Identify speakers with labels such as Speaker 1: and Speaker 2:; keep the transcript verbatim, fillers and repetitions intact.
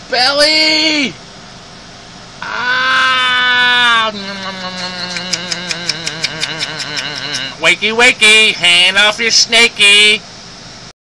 Speaker 1: belly! Ah! Wakey, wakey, hand off your snakey.